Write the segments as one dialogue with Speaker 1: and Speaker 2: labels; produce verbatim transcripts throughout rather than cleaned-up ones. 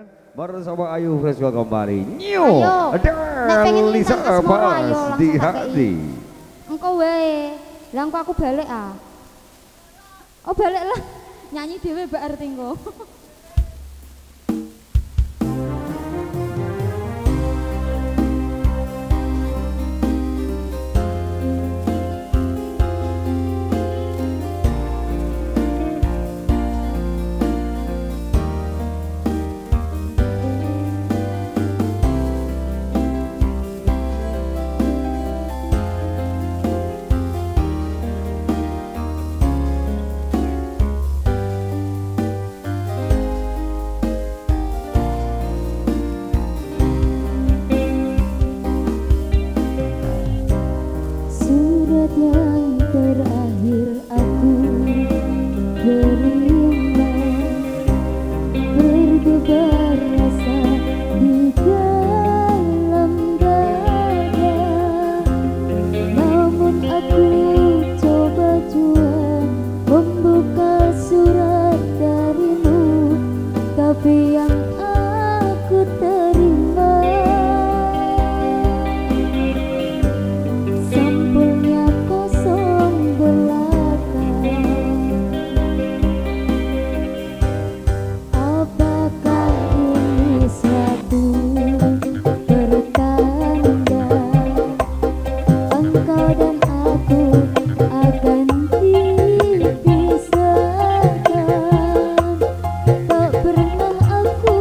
Speaker 1: bersama Ayu Fresco kembali. Nyo,
Speaker 2: Ayo,
Speaker 1: dan Lisa Pas di hati.
Speaker 2: Engkau wae, lah engkau aku balik ah. Oh balik lah, nyanyi dewe mbak arti engkau.
Speaker 3: Yang terakhir aku terima, berdebar rasa di dalam dada. Namun aku coba jua membuka surat darimu, tapi yang aku terima sampulnya kosong belaka. Apakah ini suatu pertanda engkau dan aku akan dipisahkan? Tak pernah aku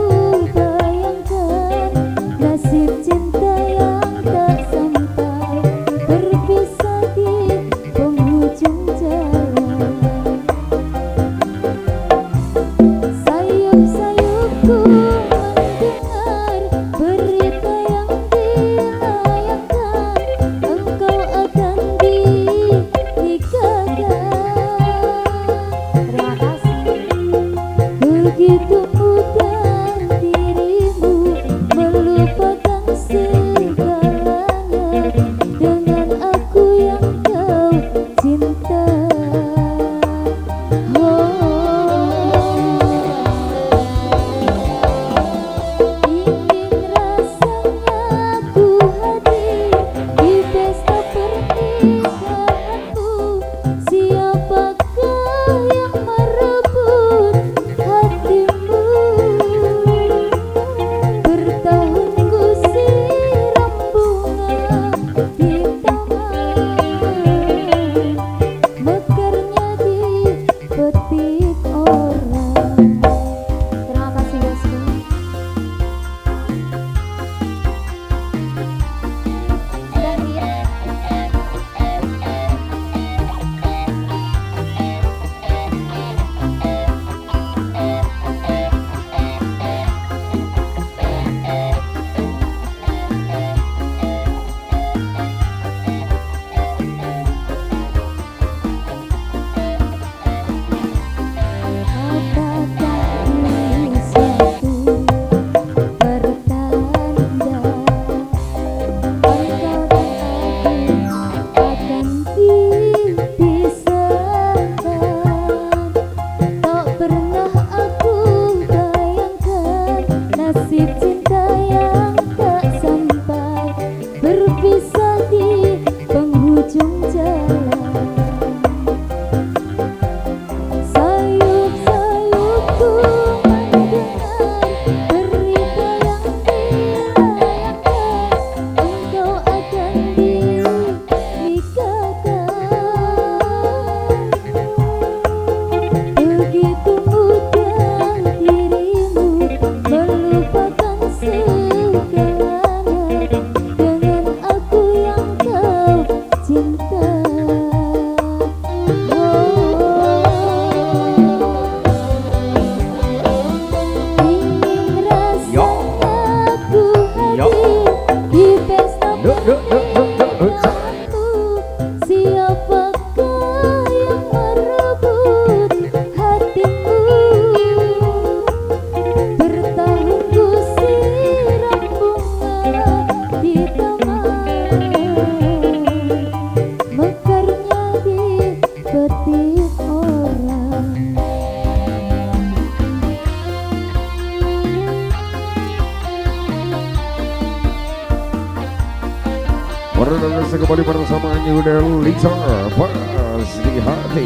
Speaker 1: Berdasar kembali bersama New Delita Pasti Hati.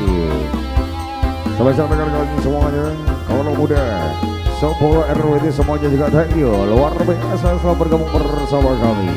Speaker 1: Sama-sama dengarkan semuanya. Kalau muda Sopo R W D semuanya juga thank you. Luar biasa selamat bergabung bersama kami.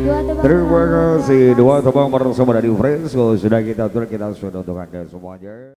Speaker 1: Terima kasih dua tebang bersama dari Fresco sudah kita atur kita sudah untuk Anda semuanya.